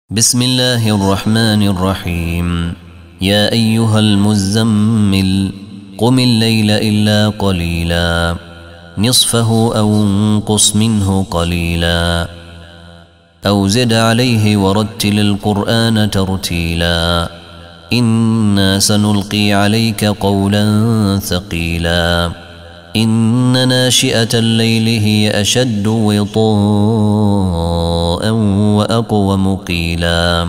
بسم الله الرحمن الرحيم. يا أيها المزمل قم الليل إلا قليلا نصفه أو انقص منه قليلا أو زد عليه ورتل القرآن ترتيلا إنا سنلقي عليك قولا ثقيلا إن ناشئة الليل هي أشد وطاء وأقوم قيلا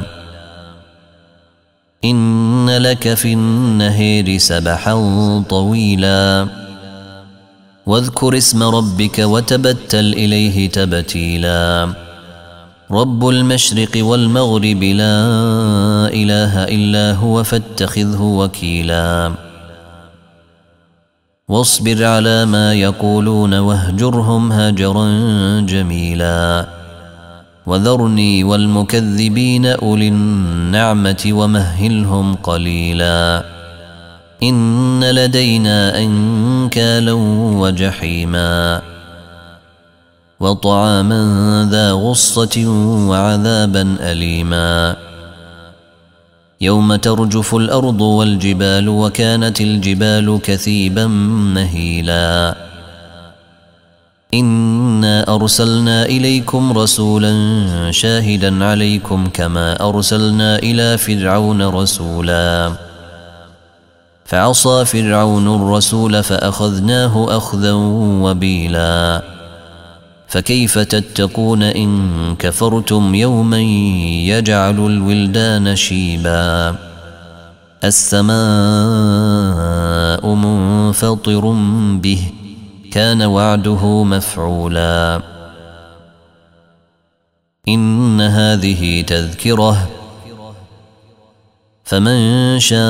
إن لك في النهار سبحا طويلا واذكر اسم ربك وتبتل إليه تبتيلا رب المشرق والمغرب لا إله إلا هو فاتخذه وكيلا واصبر على ما يقولون واهجرهم هجرا جميلا وذرني والمكذبين أولي النعمة ومهلهم قليلا إن لدينا أنكالا وجحيما وطعاما ذا غصة وعذابا أليما يوم ترجف الأرض والجبال وكانت الجبال كثيبا مهيلا إنا أرسلنا إليكم رسولا شاهدا عليكم كما أرسلنا إلى فرعون رسولا فعصى فرعون الرسول فأخذناه أخذا وبيلا فكيف تتقون إن كفرتم يوما يجعل الولدان شيبا السماء منفطر به كان وعده مفعولا إن هذه تذكرة فمن شاء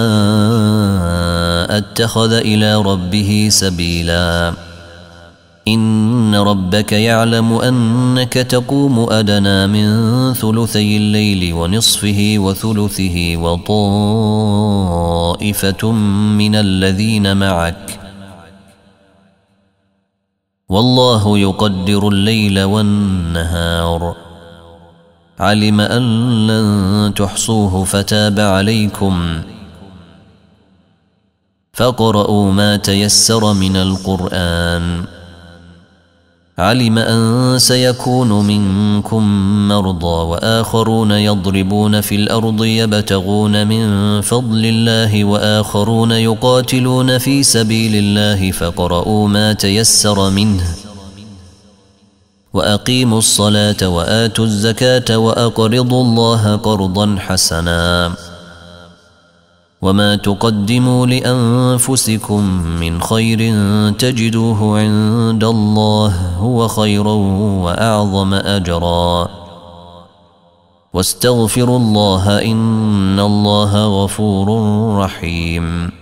اتخذ إلى ربه سبيلا إن ربك يعلم أنك تقوم أدنى من ثلثي الليل ونصفه وثلثه وطائفة من الذين معك والله يقدر الليل والنهار علم أن لن تحصوه فتاب عليكم فاقرؤوا ما تيسر من القرآن علم أن سيكون منكم مرضى وآخرون يضربون في الأرض يبتغون من فضل الله وآخرون يقاتلون في سبيل الله فاقرؤوا ما تيسر منه وأقيموا الصلاة وآتوا الزكاة وأقرضوا الله قرضا حسنا وما تقدموا لأنفسكم من خير تجدوه عند الله هو خيرا وأعظم أجرا واستغفروا الله إن الله غفور رحيم.